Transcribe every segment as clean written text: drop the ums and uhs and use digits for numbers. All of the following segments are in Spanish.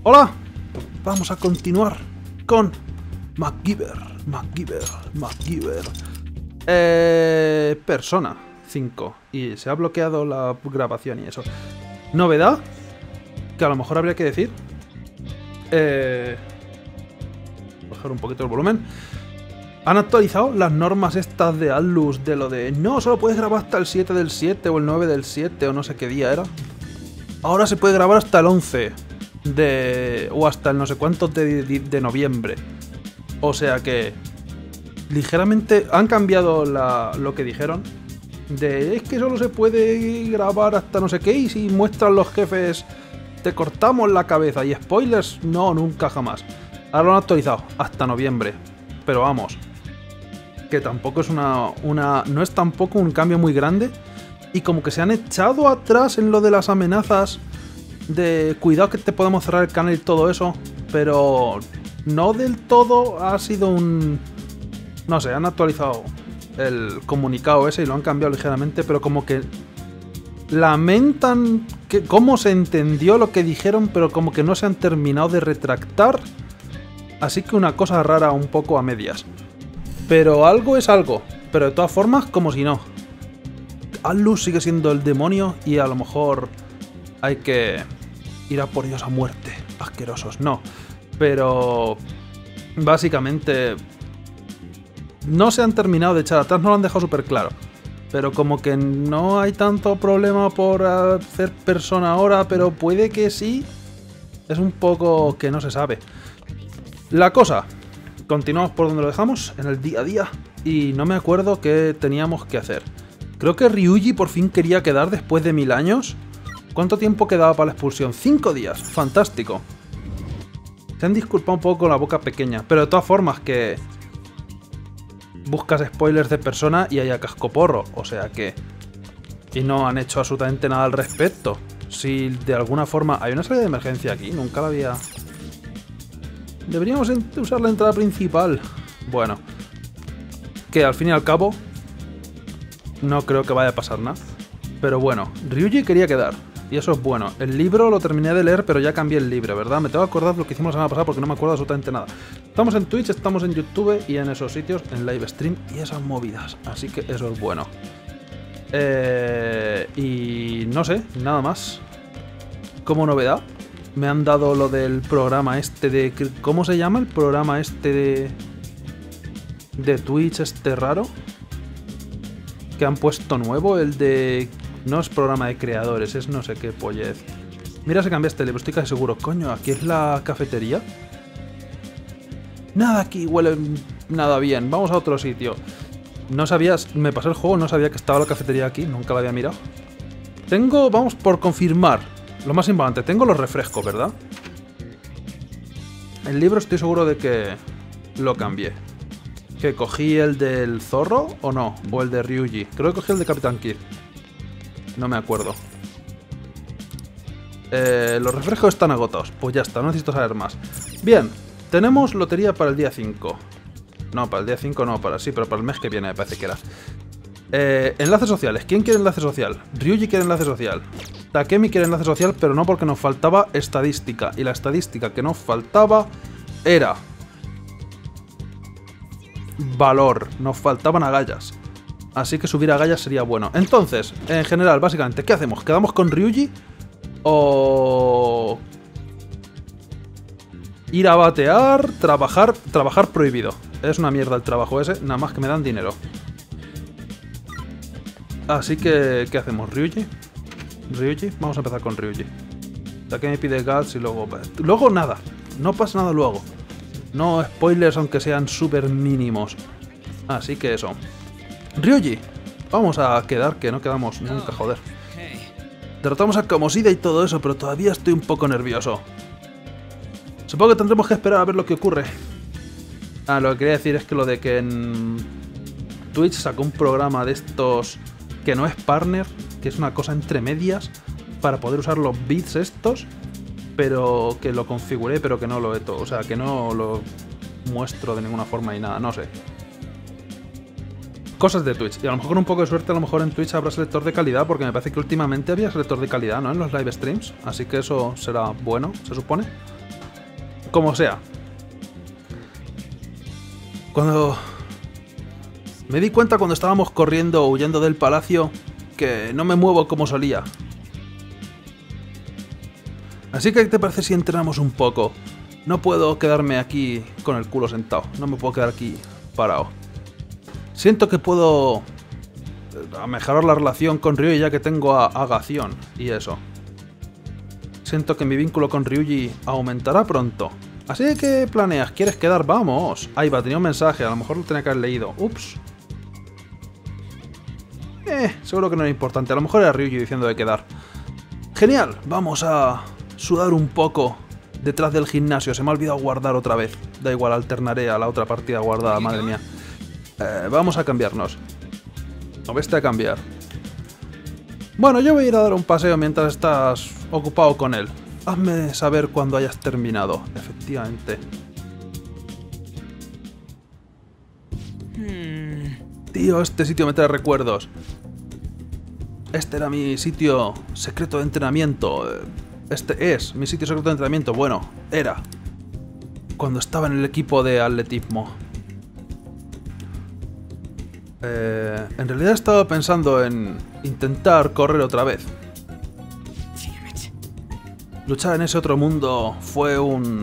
Hola, vamos a continuar con MacGyver. Persona 5. Y se ha bloqueado la grabación y eso. Novedad, que a lo mejor habría que decir. Bajar un poquito el volumen. Han actualizado las normas estas de Atlus, de lo de no, solo puedes grabar hasta el 7 del 7 o el 9 del 7 o no sé qué día era. Ahora se puede grabar hasta el 11 o hasta el no sé cuántos de noviembre. O sea que ligeramente han cambiado lo que dijeron. Es que solo se puede grabar hasta no sé qué y si muestran los jefes te cortamos la cabeza. Y spoilers, no, nunca jamás. Ahora lo han actualizado hasta noviembre. Pero vamos, que tampoco es no es tampoco un cambio muy grande. Y como que se han echado atrás en lo de las amenazas de cuidado que te podemos cerrar el canal y todo eso, pero no del todo. Ha sido no sé, han actualizado el comunicado ese y lo han cambiado ligeramente, pero como que lamentan que cómo se entendió lo que dijeron, pero como que no se han terminado de retractar. Así que una cosa rara un poco a medias. Pero algo es algo, pero de todas formas como si no. Atlus sigue siendo el demonio y a lo mejor hay que ir a por ellos a muerte. Asquerosos, no. Pero básicamente no se han terminado de echar atrás, no lo han dejado súper claro. Pero como que no hay tanto problema por hacer Persona ahora, pero puede que sí. Es un poco que no se sabe. La cosa, continuamos por donde lo dejamos, en el día a día. Y no me acuerdo qué teníamos que hacer. Creo que Ryuji por fin quería quedar después de 1000 años. ¿Cuánto tiempo quedaba para la expulsión? 5 días. Fantástico. Se han disculpado un poco con la boca pequeña. Pero de todas formas que buscas spoilers de Persona y hay a cascoporro. O sea que... Y no han hecho absolutamente nada al respecto. Si de alguna forma... Hay una salida de emergencia aquí. Nunca la había... Deberíamos usar la entrada principal. Bueno. Que al fin y al cabo... No creo que vaya a pasar nada. Pero bueno, Ryuji quería quedar. Y eso es bueno. El libro lo terminé de leer, pero ya cambié el libro, ¿verdad? Me tengo que acordar de lo que hicimos la semana pasada porque no me acuerdo absolutamente nada. Estamos en Twitch, estamos en YouTube y en esos sitios, en live stream y esas movidas. Así que eso es bueno. Y no sé, nada más. Como novedad, me han dado lo del programa este de... ¿Cómo se llama el programa este de Twitch este raro? Que han puesto nuevo, el de... No es programa de creadores, es no sé qué pollez. Mira, se cambia este libro, estoy casi seguro. Coño, ¿aquí es la cafetería? Nada aquí huele nada bien, vamos a otro sitio. No sabías, me pasé el juego, no sabía que estaba la cafetería aquí, nunca la había mirado. Vamos por confirmar. Lo más importante, tengo los refrescos, ¿verdad? El libro estoy seguro de que lo cambié. ¿Que cogí el del zorro o no? ¿O el de Ryuji? Creo que cogí el de Capitán Kid. No me acuerdo. Los refrescos están agotados. Pues ya está, no necesito saber más. Bien, tenemos lotería para el día 5. No, para el día 5 no, sí, pero para el mes que viene me parece que era. Enlaces sociales. ¿Quién quiere enlace social? Ryuji quiere enlace social. Takemi quiere enlace social, pero no porque nos faltaba estadística. Y la estadística que nos faltaba era... valor. Nos faltaban agallas. Así que subir agallas sería bueno. Entonces, en general, básicamente, ¿qué hacemos? ¿Quedamos con Ryuji? ¿O... ir a batear? Trabajar prohibido. Es una mierda el trabajo ese, nada más que me dan dinero. Así que, ¿qué hacemos? ¿Ryuji? ¿Ryuji? Vamos a empezar con Ryuji. Takemi pide guts y luego... Luego nada. No pasa nada luego. No spoilers aunque sean súper mínimos. Así que eso. Ryuji. Vamos a quedar, que no quedamos nunca, joder. Derrotamos a Kamoshida y todo eso, pero todavía estoy un poco nervioso. Supongo que tendremos que esperar a ver lo que ocurre. Lo que quería decir es que lo de que en Twitch sacó un programa de estos que no es partner, que es una cosa entre medias, para poder usar los bits estos, pero que lo configuré, pero que no lo he hecho, o sea, que no lo muestro de ninguna forma y nada, no sé. Cosas de Twitch, y a lo mejor con un poco de suerte a lo mejor en Twitch habrá selector de calidad, porque me parece que últimamente había selector de calidad, ¿no? En los live streams, así que eso será bueno, se supone. Como sea. Cuando... Me di cuenta cuando estábamos corriendo, huyendo del palacio, que no me muevo como solía. Así que, ¿qué te parece si entrenamos un poco? No puedo quedarme aquí con el culo sentado. No me puedo quedar aquí parado. Siento que puedo mejorar la relación con Ryuji ya que tengo a Gación y eso. Siento que mi vínculo con Ryuji aumentará pronto. Así que, ¿qué planeas? ¿Quieres quedar? ¡Vamos! Ahí va, tenía un mensaje. A lo mejor lo tenía que haber leído. Ups. Seguro que no era importante. A lo mejor era Ryuji diciendo de quedar. Genial. Vamos a sudar un poco detrás del gimnasio. Se me ha olvidado guardar otra vez. Da igual, alternaré a la otra partida guardada. Madre mía. Vamos a cambiarnos. O vete a cambiar. Bueno, yo voy a ir a dar un paseo mientras estás ocupado con él. Hazme saber cuando hayas terminado. Efectivamente. Tío, este sitio me trae recuerdos. Este era mi sitio secreto de entrenamiento. Este es mi sitio secreto de entrenamiento. Bueno, era. Cuando estaba en el equipo de atletismo. En realidad estaba pensando en intentar correr otra vez. Luchar en ese otro mundo fue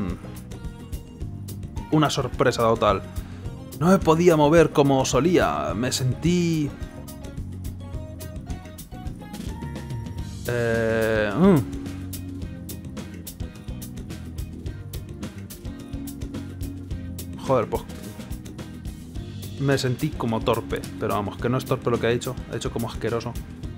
una sorpresa total. No me podía mover como solía. Me sentí... Joder, pues... Me sentí como torpe. Pero vamos, que no es torpe lo que ha hecho. Ha hecho como asqueroso.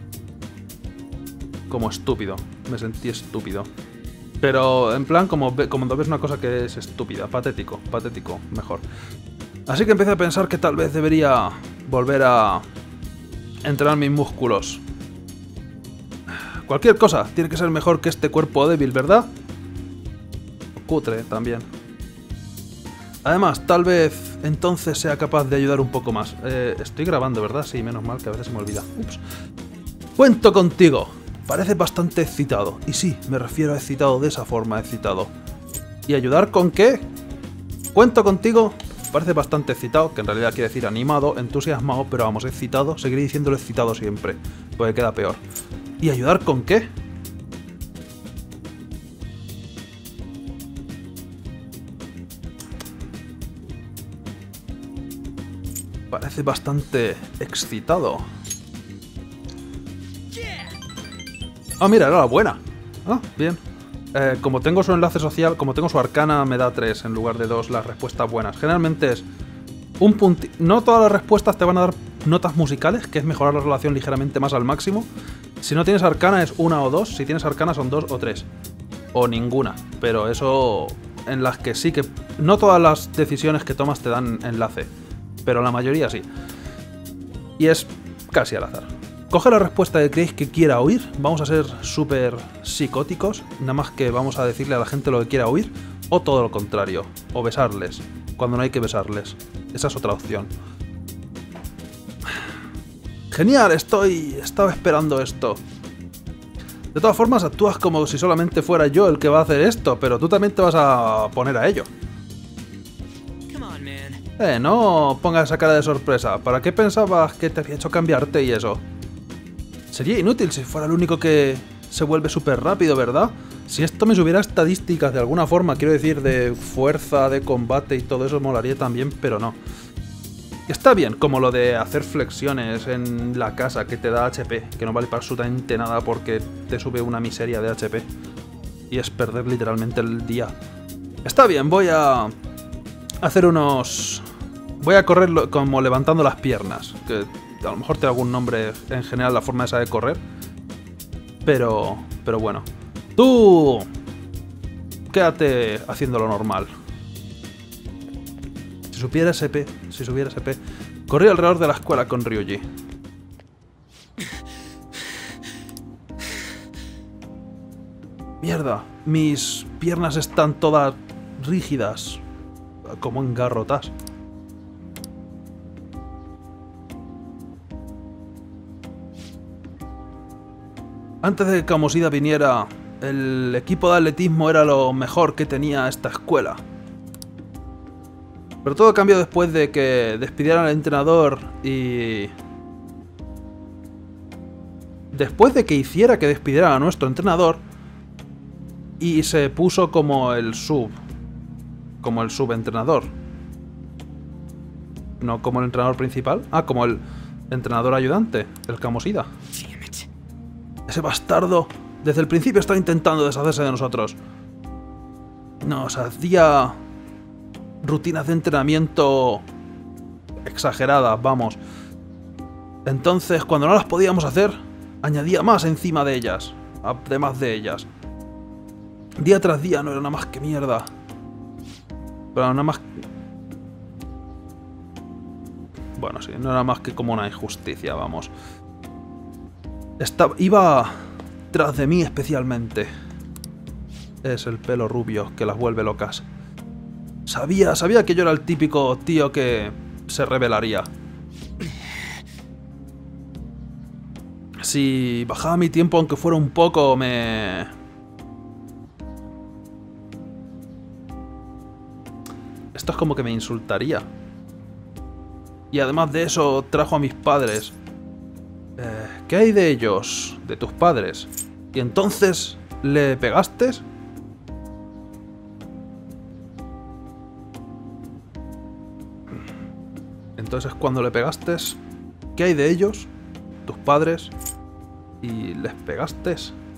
Como estúpido. Me sentí estúpido. Pero en plan, como cuando ves una cosa que es estúpida. Patético, patético, mejor. Así que empecé a pensar que tal vez debería volver a entrenar mis músculos. Cualquier cosa tiene que ser mejor que este cuerpo débil, ¿verdad? Cutre también. Además, tal vez entonces sea capaz de ayudar un poco más. Estoy grabando, ¿verdad? Sí, menos mal que a veces se me olvida. Ups. Cuento contigo. Parece bastante excitado. Y sí, me refiero a excitado de esa forma, excitado. ¿Y ayudar con qué? Cuento contigo. Parece bastante excitado, que en realidad quiere decir animado, entusiasmado, pero vamos, excitado. Seguiré diciéndolo excitado siempre, porque queda peor. ¿Y ayudar con qué? Parece bastante excitado. Ah, mira, era la buena. Ah, bien. Como tengo su enlace social, como tengo su arcana, me da 3 en lugar de 2 las respuestas buenas. Generalmente es un puntito. No todas las respuestas te van a dar notas musicales, que es mejorar la relación ligeramente más al máximo. Si no tienes arcana es 1 o 2, si tienes arcana son 2 o 3. O ninguna, pero eso en las que sí que... No todas las decisiones que tomas te dan enlace, pero la mayoría sí. Y es casi al azar. Coge la respuesta que creéis que quiera oír. Vamos a ser súper psicóticos. Nada más que vamos a decirle a la gente lo que quiera oír. O todo lo contrario. O besarles. Cuando no hay que besarles. Esa es otra opción. Genial, estaba esperando esto. De todas formas, actúas como si solamente fuera yo el que va a hacer esto. Pero tú también te vas a poner a ello. No pongas esa cara de sorpresa. ¿Para qué pensabas que te había hecho cambiarte y eso? Sería inútil si fuera el único que se vuelve súper rápido, ¿verdad? Si esto me subiera estadísticas de alguna forma, quiero decir, de fuerza, de combate y todo eso, molaría también, pero no. Está bien, como lo de hacer flexiones en la casa que te da HP, que no vale para absolutamente nada porque te sube una miseria de HP. Y es perder literalmente el día. Está bien, voy a hacer unos... Voy a correr como levantando las piernas, que... A lo mejor tiene algún nombre en general la forma esa de correr. Pero bueno. Tú... Quédate haciendo lo normal. Si supiera SP... Corrí alrededor de la escuela con Ryuji. Mierda. Mis piernas están todas rígidas. Como engarrotas. Antes de que Kamosida viniera, el equipo de atletismo era lo mejor que tenía esta escuela. Pero todo cambió después de que despidieran al entrenador y... Después de que hiciera que despidieran a nuestro entrenador y se puso como el subentrenador. No como el entrenador principal. Ah, como el entrenador ayudante, el Camosida. Ese bastardo desde el principio estaba intentando deshacerse de nosotros. Nos hacía rutinas de entrenamiento exageradas, vamos. Entonces, cuando no las podíamos hacer, añadía más encima de ellas, además de ellas. Día tras día no era nada más que mierda. Pero nada más... Bueno, sí, no era más que como una injusticia, vamos. Iba tras de mí especialmente. Es el pelo rubio que las vuelve locas. Sabía que yo era el típico tío que se rebelaría. Si bajaba mi tiempo, aunque fuera un poco, Esto es como que me insultaría. Y además de eso, trajo a mis padres. ¿Qué hay de ellos? De tus padres. ¿Y entonces le pegaste? Entonces cuando le pegaste, ¿qué hay de ellos? Tus padres. ¿Y les pegaste?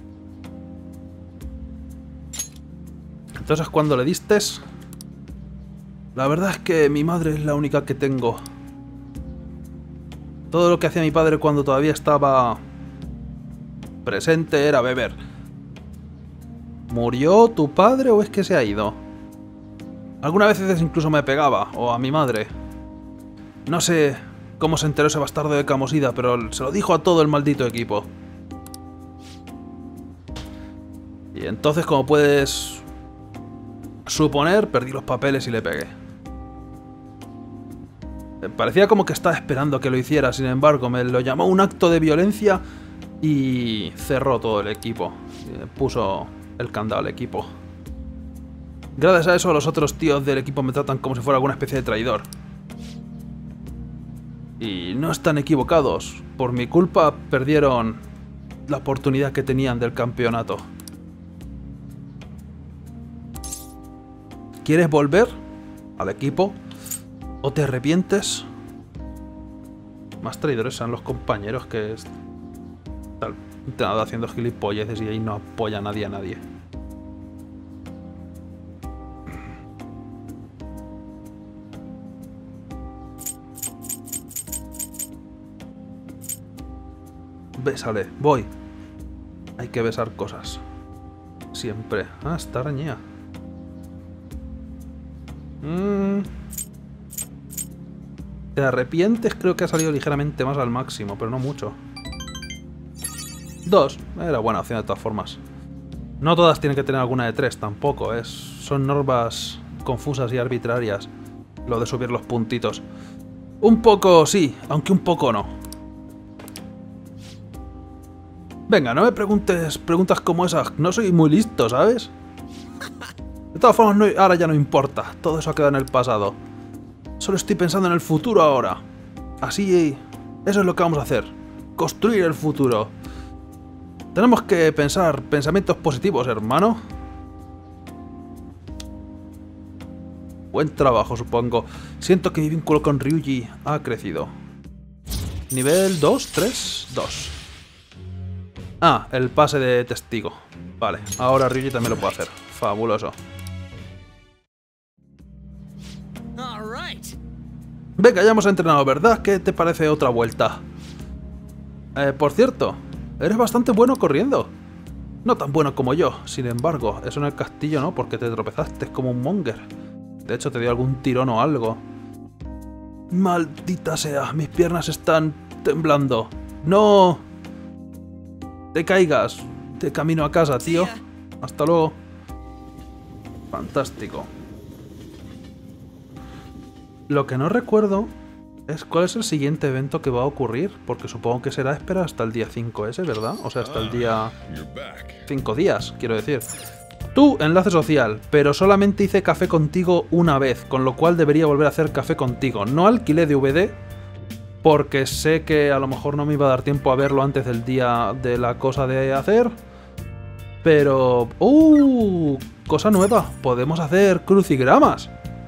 Entonces cuando le diste... La verdad es que mi madre es la única que tengo. Todo lo que hacía mi padre cuando todavía estaba presente era beber. ¿Murió tu padre o es que se ha ido? Algunas veces incluso me pegaba, o a mi madre. No sé cómo se enteró ese bastardo de Camosida, pero se lo dijo a todo el maldito equipo. Y entonces, como puedes suponer, perdí los papeles y le pegué. Parecía como que estaba esperando que lo hiciera, sin embargo, me lo llamó un acto de violencia y cerró todo el equipo. Puso el candado al equipo. Gracias a eso, los otros tíos del equipo me tratan como si fuera alguna especie de traidor. Y no están equivocados. Por mi culpa perdieron la oportunidad que tenían del campeonato. ¿Quieres volver al equipo? ¿O te arrepientes? Más traidores son los compañeros que están haciendo gilipolleces y ahí no apoya nadie a nadie. Bésale, voy. Hay que besar cosas. Siempre. Ah, está arañida. Te arrepientes, creo que ha salido ligeramente más al máximo, pero no mucho. 2. Era buena opción de todas formas. No todas tienen que tener alguna de 3 tampoco. Son normas confusas y arbitrarias. Lo de subir los puntitos. Un poco sí, aunque un poco no. Venga, no me preguntes preguntas como esas. No soy muy listo, ¿sabes? De todas formas, ahora ya no importa. Todo eso ha quedado en el pasado. Solo estoy pensando en el futuro ahora. Así, eso es lo que vamos a hacer. Construir el futuro. Tenemos que pensar pensamientos positivos, hermano. Buen trabajo, supongo. Siento que mi vínculo con Ryuji ha crecido. Nivel 2, 3, 2. Ah, el pase de testigo. Vale, ahora Ryuji también lo puede hacer. Fabuloso. Venga, ya hemos entrenado, ¿verdad? ¿Qué te parece otra vuelta? Por cierto, eres bastante bueno corriendo. No tan bueno como yo, sin embargo. Eso en el castillo no, porque te tropezaste como un monger. De hecho, te dio algún tirón o algo. Maldita sea, mis piernas están temblando. ¡No! Te caigas. De camino a casa, tío. Hasta luego. Fantástico. Lo que no recuerdo ¿Cuál es el siguiente evento que va a ocurrir? Porque supongo que será esperar hasta el día 5S, ¿verdad? O sea, hasta el día... 5 días, quiero decir. Tú, enlace social, pero solamente hice café contigo una vez, con lo cual debería volver a hacer café contigo. No alquilé DVD, porque sé que a lo mejor no me iba a dar tiempo a verlo antes del día de la cosa de hacer. Pero... cosa nueva. Podemos hacer crucigramas.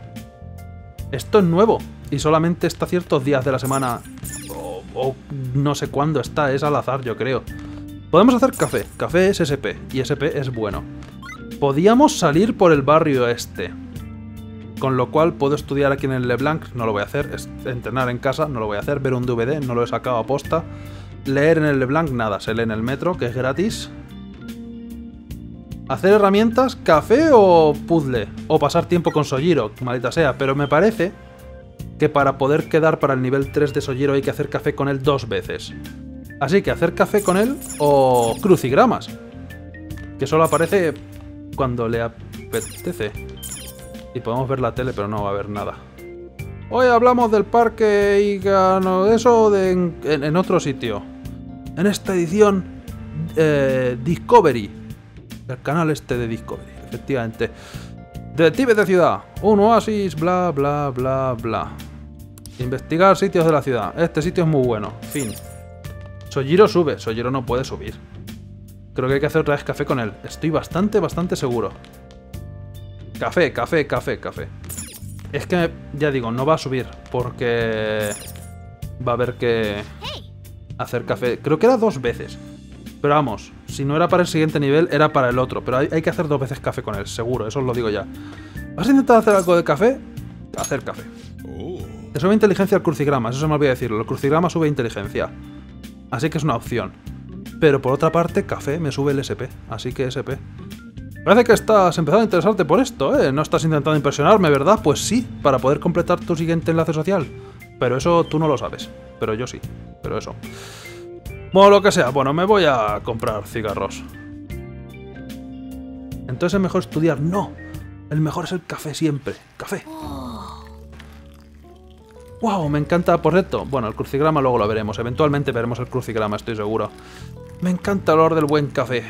Esto es nuevo. Y solamente está ciertos días de la semana. O no sé cuándo está. Es al azar, yo creo. Podemos hacer café. Café es SP. Y SP es bueno. Podíamos salir por el barrio este. Con lo cual puedo estudiar aquí en el LeBlanc. No lo voy a hacer. Es entrenar en casa. No lo voy a hacer. Ver un DVD. No lo he sacado a posta. Leer en el LeBlanc. Nada. Se lee en el metro, que es gratis. ¿Hacer herramientas? ¿Café o puzzle? O pasar tiempo con Sojiro, maldita sea. Pero me parece que para poder quedar para el nivel 3 de Sojiro hay que hacer café con él 2 veces. Así que hacer café con él o crucigramas. Que solo aparece cuando le apetece. Y podemos ver la tele, pero no va a haber nada. Hoy hablamos del parque y eso en otro sitio. En esta edición Discovery. El canal este de Discovery, efectivamente. Detectives de ciudad. Un oasis, bla, bla, bla, bla. Investigar sitios de la ciudad. Este sitio es muy bueno. Fin. Sojiro sube. Sojiro no puede subir. Creo que hay que hacer otra vez café con él. Estoy bastante seguro. Café, café, café, café. Es que, ya digo, no va a subir. Porque va a haber que hacer café. Creo que era 2 veces. Pero vamos, si no era para el siguiente nivel, era para el otro. Pero hay que hacer 2 veces café con él, seguro, eso os lo digo ya. ¿Vas a intentar hacer algo de café? Hacer café. Te sube inteligencia al crucigrama, eso se me olvidó decirlo. El crucigrama sube inteligencia. Así que es una opción. Pero por otra parte, café me sube el SP. Así que SP. Parece que estás empezando a interesarte por esto, ¿eh? No estás intentando impresionarme, ¿verdad? Pues sí, para poder completar tu siguiente enlace social. Pero eso tú no lo sabes. Pero yo sí. Pero eso. Bueno, lo que sea. Bueno, me voy a comprar cigarros. Entonces es mejor estudiar. No. El mejor es el café siempre. Café. Wow, me encanta. Por cierto, bueno, el crucigrama luego lo veremos. Eventualmente veremos el crucigrama, estoy seguro. Me encanta el olor del buen café.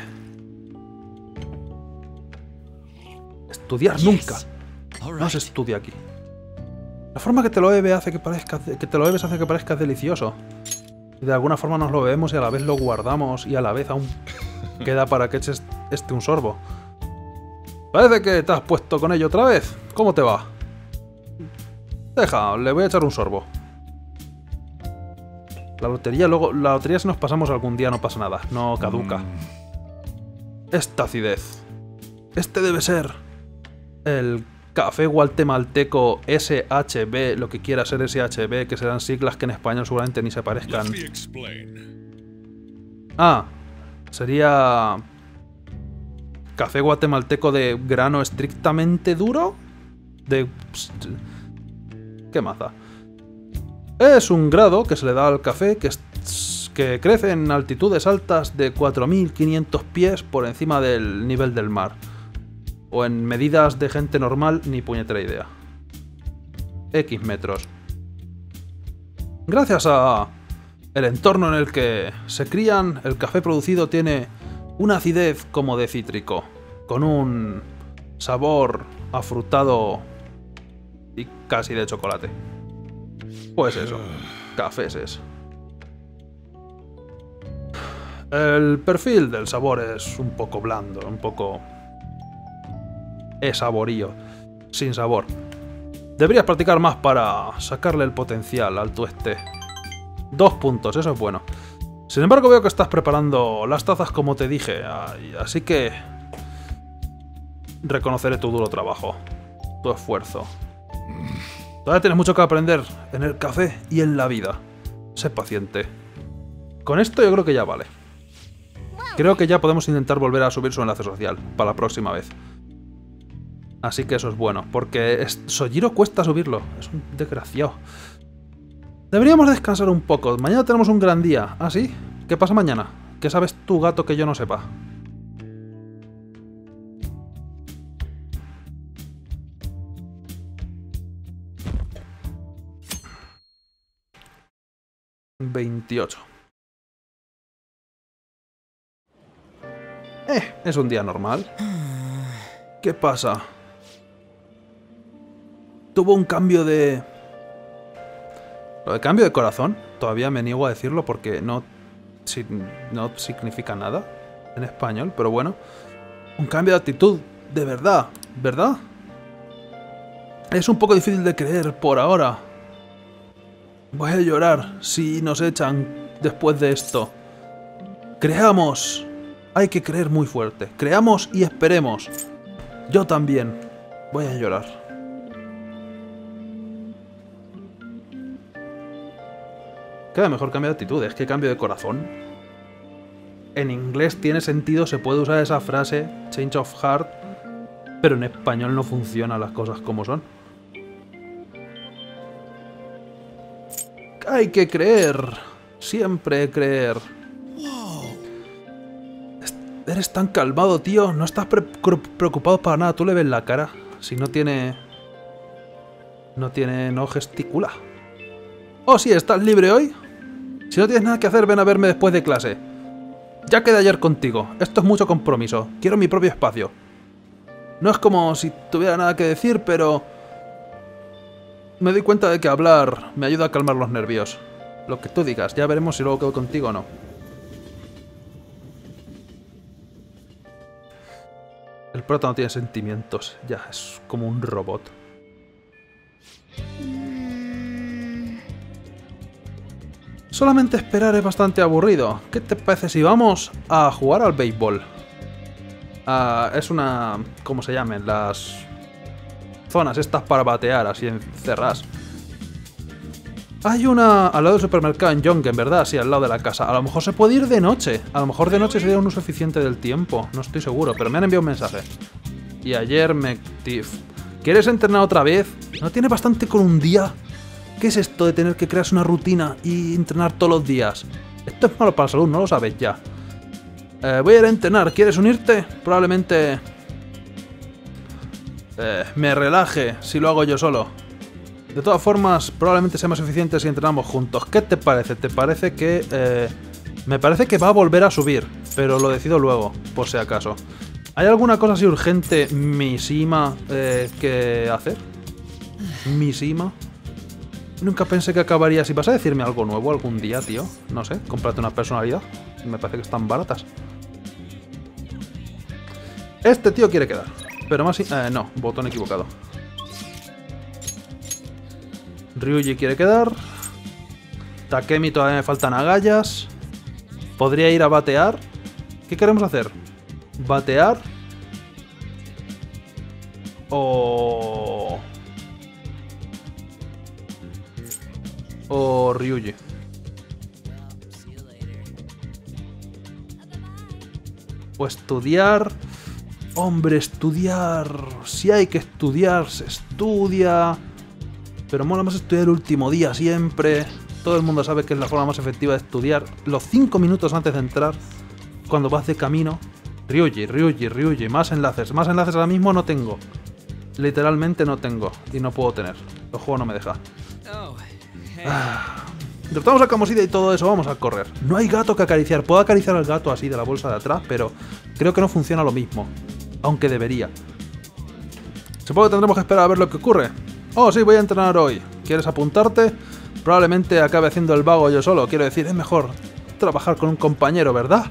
Estudiar nunca. No se estudia aquí. La forma que te lo bebes hace que parezca delicioso. Y de alguna forma nos lo bebemos y a la vez lo guardamos y a la vez aún queda para que eches un sorbo. Parece que te has puesto con ello otra vez. ¿Cómo te va? Deja, le voy a echar un sorbo. La lotería si nos pasamos algún día no pasa nada, no caduca. Esta acidez. Este debe ser el café guatemalteco SHB, lo que quiera ser SHB, que serán siglas que en español seguramente ni se parezcan. Ah, sería café guatemalteco de grano estrictamente duro. ¿Qué maza? Es un grado que se le da al café que crece en altitudes altas de 4.500 pies por encima del nivel del mar. O en medidas de gente normal, ni puñetera idea. X metros. Gracias a el entorno en el que se crían, el café producido tiene una acidez como de cítrico, con un sabor afrutado y casi de chocolate. Pues eso, cafés es. El perfil del sabor es un poco blando, un poco saborío, sin sabor. Deberías practicar más para sacarle el potencial al tueste. 2 puntos, eso es bueno. Sin embargo, veo que estás preparando las tazas como te dije, así que reconoceré tu duro trabajo, tu esfuerzo. Todavía tienes mucho que aprender en el café y en la vida. Sé paciente. Con esto yo creo que ya vale. Creo que ya podemos intentar volver a subir su enlace social para la próxima vez. Así que eso es bueno, porque Sojiro cuesta subirlo. Es un desgraciado. Deberíamos descansar un poco. Mañana tenemos un gran día. ¿Ah, sí? ¿Qué pasa mañana? ¿Qué sabes tú, gato, que yo no sepa? 28. Es un día normal. ¿Qué pasa? Tuvo un cambio de... Lo de cambio de corazón, todavía me niego a decirlo porque no significa nada en español, pero bueno. Un cambio de actitud, de verdad, ¿verdad? Es un poco difícil de creer por ahora. Voy a llorar si nos echan después de esto. Creamos. Hay que creer muy fuerte. Creamos y esperemos. Yo también. Voy a llorar. Queda mejor cambio de actitud. Es que cambio de corazón. En inglés tiene sentido, se puede usar esa frase, change of heart, pero en español no funcionan las cosas como son. Hay que creer. Siempre creer. Eres tan calmado, tío. No estás preocupado para nada. Tú le ves la cara. Si no tiene... No gesticula. Oh, sí, ¿estás libre hoy? Si no tienes nada que hacer, ven a verme después de clase. Ya quedé ayer contigo. Esto es mucho compromiso. Quiero mi propio espacio. No es como si tuviera nada que decir, pero... Me doy cuenta de que hablar me ayuda a calmar los nervios. Lo que tú digas. Ya veremos si luego quedo contigo o no. El prota no tiene sentimientos. Ya, es como un robot. Solamente esperar es bastante aburrido. ¿Qué te parece si vamos a jugar al béisbol? Es una... ¿Cómo se llaman? Las zonas estas para batear, así encerradas. Hay una al lado del supermercado en Jongen, ¿verdad? Sí, al lado de la casa. A lo mejor se puede ir de noche. A lo mejor de noche sería un uso eficiente del tiempo. No estoy seguro, pero me han enviado un mensaje. Y ayer me... ¿Quieres entrenar otra vez? ¿No tiene bastante con un día? ¿Qué es esto de tener que crearse una rutina y entrenar todos los días? Esto es malo para la salud, no lo sabes ya. Voy a ir a entrenar, ¿quieres unirte? Probablemente... me relaje si lo hago yo solo. De todas formas, probablemente sea más eficiente si entrenamos juntos. ¿Qué te parece? ¿Te parece que...? Me parece que va a volver a subir, pero lo decido luego, por si acaso. ¿Hay alguna cosa así urgente, misima, que hacer? ¿Misima? Nunca pensé que acabaría así. ¿Vas a decirme algo nuevo algún día, tío? No sé, cómprate una personalidad. Me parece que están baratas. Este tío quiere quedar. Pero más... no, botón equivocado. Ryuji quiere quedar. Takemi todavía me faltan agallas. Podría ir a batear. ¿Qué queremos hacer? ¿Batear? O Ryuji. O estudiar. Hombre, estudiar. Si hay que estudiar, se estudia. Pero mola más estudiar el último día siempre. Todo el mundo sabe que es la forma más efectiva de estudiar. Los 5 minutos antes de entrar. Cuando vas de camino. Ryuji. Más enlaces. Más enlaces ahora mismo no tengo. Literalmente no tengo. Y no puedo tener. El juego no me deja. Derrotamos a Kamosida y todo eso, vamos a correr. No hay gato que acariciar. Puedo acariciar al gato así de la bolsa de atrás, pero creo que no funciona lo mismo. Aunque debería. Supongo que tendremos que esperar a ver lo que ocurre. Oh, sí, voy a entrenar hoy. ¿Quieres apuntarte? Probablemente acabe haciendo el vago yo solo. Quiero decir, es mejor trabajar con un compañero, ¿verdad?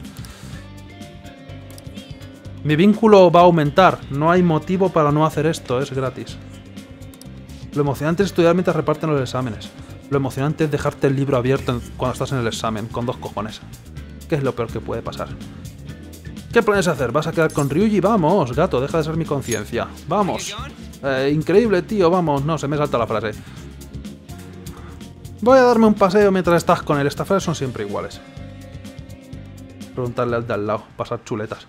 Mi vínculo va a aumentar. No hay motivo para no hacer esto, es gratis. Lo emocionante es estudiar mientras reparten los exámenes. Lo emocionante es dejarte el libro abierto cuando estás en el examen, con 2 cojones. ¿Qué es lo peor que puede pasar? ¿Qué planes hacer? ¿Vas a quedar con Ryuji? Vamos, gato, deja de ser mi conciencia. Vamos. Increíble, tío, vamos. No, se me salta la frase. Voy a darme un paseo mientras estás con él. Estas frases son siempre iguales. Preguntarle al de al lado, pasar chuletas.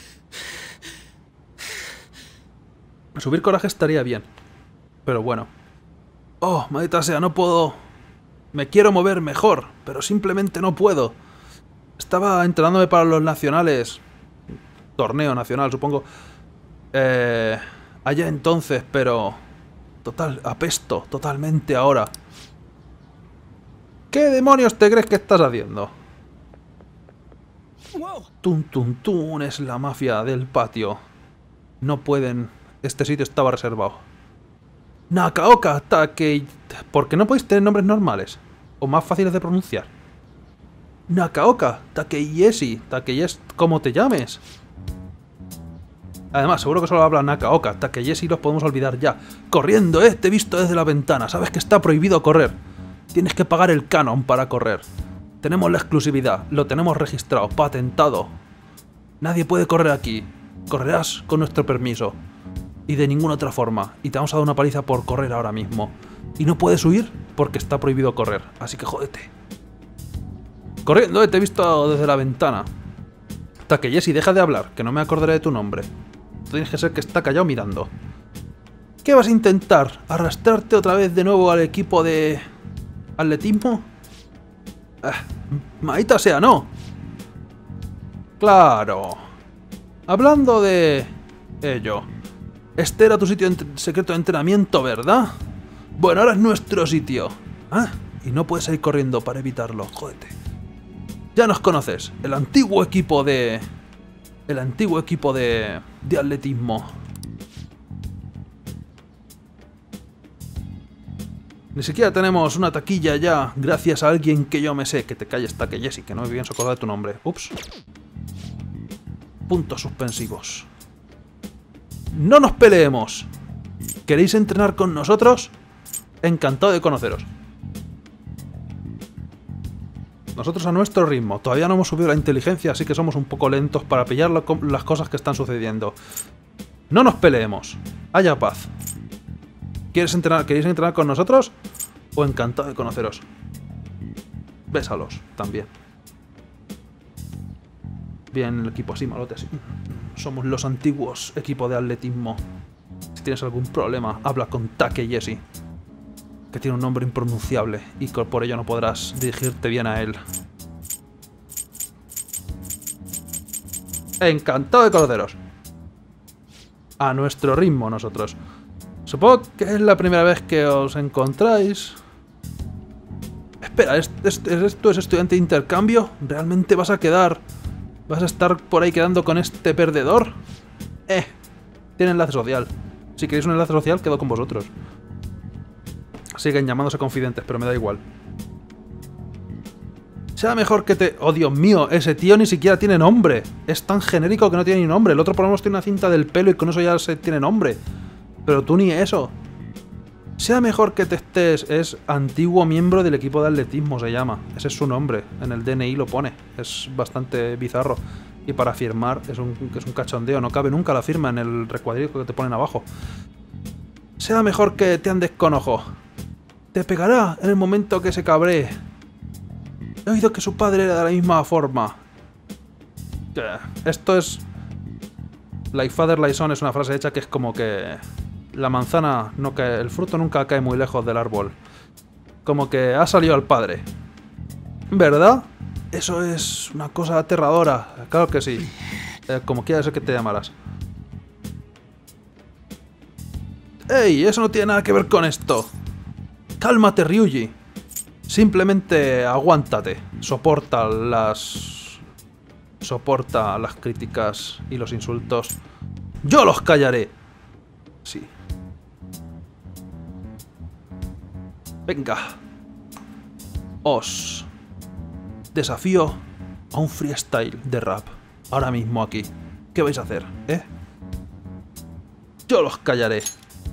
Subir coraje estaría bien. Pero bueno. Oh, maldita sea, no puedo... Me quiero mover mejor, pero simplemente no puedo. Estaba entrenándome para los nacionales. Torneo nacional, supongo. Allá entonces, pero... Total, apesto totalmente ahora. ¿Qué demonios te crees que estás haciendo? Tun tun tun, es la mafia del patio. No pueden... Este sitio estaba reservado. Nakaoka Takei... ¿Por qué no podéis tener nombres normales? O más fáciles de pronunciar. Nakaoka Takeyeshi. Takeyeshi, ¿cómo te llames? Además, seguro que solo habla Nakaoka. Takeyeshi los podemos olvidar ya. Corriendo, te he visto desde la ventana. Sabes que está prohibido correr. Tienes que pagar el canon para correr. Tenemos la exclusividad. Lo tenemos registrado, patentado. Nadie puede correr aquí. Correrás con nuestro permiso. Y de ninguna otra forma. Y te vamos a dar una paliza por correr ahora mismo. Y no puedes huir porque está prohibido correr. Así que jódete. Corriendo, te he visto desde la ventana. Takeyeshi, deja de hablar, que no me acordaré de tu nombre. Tienes que ser que está callado mirando. ¿Qué vas a intentar? ¿Arrastrarte otra vez de nuevo al equipo de... atletismo? Maldita sea, no. Claro. Hablando de... ello. Este era tu sitio secreto de entrenamiento, ¿verdad? Bueno, ahora es nuestro sitio. Y no puedes ir corriendo para evitarlo, jódete. Ya nos conoces, el antiguo equipo de... de atletismo. Ni siquiera tenemos una taquilla ya, gracias a alguien que yo me sé. Que te calles, Takeyeshi, que no me pienso acordar de tu nombre. Ups. Puntos suspensivos. ¡No nos peleemos! ¿Queréis entrenar con nosotros? Encantado de conoceros. Nosotros a nuestro ritmo. Todavía no hemos subido la inteligencia, así que somos un poco lentos para pillar las cosas que están sucediendo. No nos peleemos. Haya paz. ¿Queréis entrenar con nosotros? O encantado de conoceros. Bésalos también. Bien, el equipo así, malote así. Somos los antiguos equipos de atletismo. Si tienes algún problema, habla con Takeyeshi, que tiene un nombre impronunciable y por ello no podrás dirigirte bien a él. Encantado de conoceros. A nuestro ritmo nosotros. Supongo que es la primera vez que os encontráis. Espera, ¿tú eres estudiante de intercambio? ¿Realmente vas a quedar... vas a estar por ahí quedando con este perdedor? Tiene enlace social. Si queréis un enlace social, quedo con vosotros. Siguen llamándose confidentes, pero me da igual. Sea mejor que te... ¡Oh, Dios mío! Ese tío ni siquiera tiene nombre. Es tan genérico que no tiene ni nombre. El otro por lo menos tiene una cinta del pelo y con eso ya se tiene nombre. Pero tú ni eso. Sea mejor que te estés... Es antiguo miembro del equipo de atletismo, se llama. Ese es su nombre. En el DNI lo pone. Es bastante bizarro. Y para firmar es un cachondeo. No cabe nunca la firma en el recuadrito que te ponen abajo. Sea mejor que te andes con ojo. Te pegará en el momento que se cabree. He oído que su padre era de la misma forma. Esto es... Like father, like son es una frase hecha que es como que... La manzana no cae... El fruto nunca cae muy lejos del árbol. Como que ha salido al padre. ¿Verdad? Eso es una cosa aterradora. Claro que sí. Como quiera ser que te llamaras. ¡Ey! Eso no tiene nada que ver con esto. Cálmate, Ryuji. Simplemente aguántate. Soporta las críticas y los insultos. ¡Yo los callaré! Sí. Venga. Os desafío a un freestyle de rap. Ahora mismo aquí. ¿Qué vais a hacer, Yo los callaré.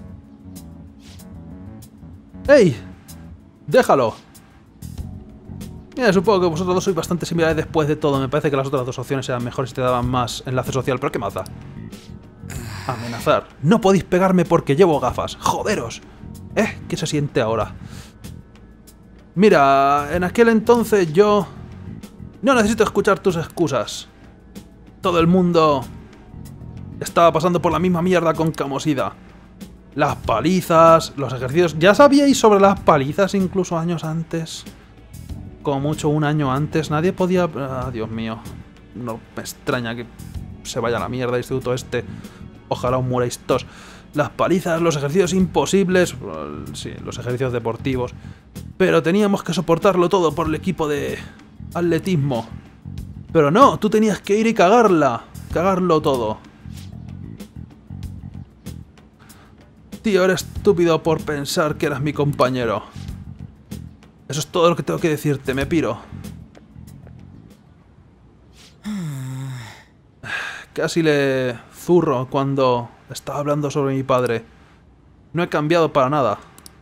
¡Ey! ¡Déjalo! Mira, supongo que vosotros dos sois bastante similares después de todo. Me parece que las otras dos opciones eran mejores si te daban más enlace social. ¿Pero qué más da? Amenazar. No podéis pegarme porque llevo gafas. ¡Joderos! ¿Qué se siente ahora? Mira, en aquel entonces yo... No necesito escuchar tus excusas. Todo el mundo... estaba pasando por la misma mierda con Kamoshida. Las palizas, los ejercicios... ¿Ya sabíais sobre las palizas incluso años antes? Como mucho un año antes. Nadie podía... Dios mío. No me extraña que se vaya a la mierda el instituto este. Ojalá os muráis todos. Las palizas, los ejercicios imposibles... Sí, los ejercicios deportivos. Pero teníamos que soportarlo todo por el equipo de atletismo. Pero no, tú tenías que ir y cagarla. Cagarlo todo. Tío, eres estúpido por pensar que eras mi compañero. Eso es todo lo que tengo que decirte, me piro. Casi le zurro cuando estaba hablando sobre mi padre. No he cambiado para nada.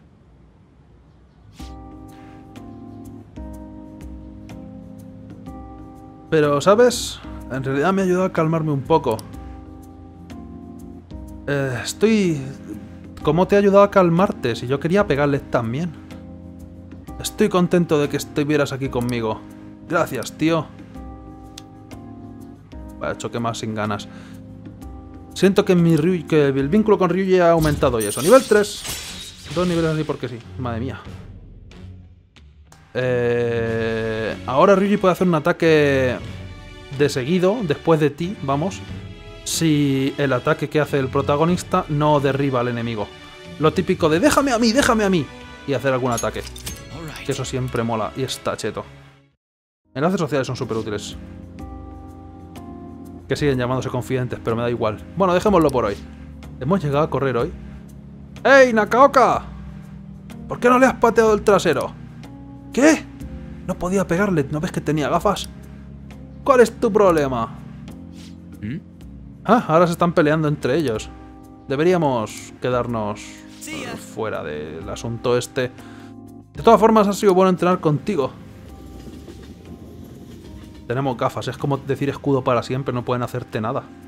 Pero, ¿sabes? En realidad me ha ayudado a calmarme un poco. ¿Cómo te ha ayudado a calmarte? Si yo quería pegarles también. Estoy contento de que estuvieras aquí conmigo. Gracias, tío. Vaya, choque más sin ganas. Siento que el vínculo con Ryuji ha aumentado y eso. Nivel 3. 2 niveles así porque sí. Madre mía. Ahora Ryuji puede hacer un ataque de seguido, después de ti, vamos. Si el ataque que hace el protagonista no derriba al enemigo. Lo típico de déjame a mí y hacer algún ataque. Que eso siempre mola y está cheto. Enlaces sociales son súper útiles. Que siguen llamándose confidentes, pero me da igual. Bueno, dejémoslo por hoy. Hemos llegado a correr hoy. ¡Ey, Nakaoka! ¿Por qué no le has pateado el trasero? ¿Qué? No podía pegarle, ¿no ves que tenía gafas? ¿Cuál es tu problema? Ah, ahora se están peleando entre ellos. Deberíamos quedarnos fuera del asunto este. De todas formas, ha sido bueno entrenar contigo. Tenemos gafas, es como decir escudo para siempre, no pueden hacerte nada.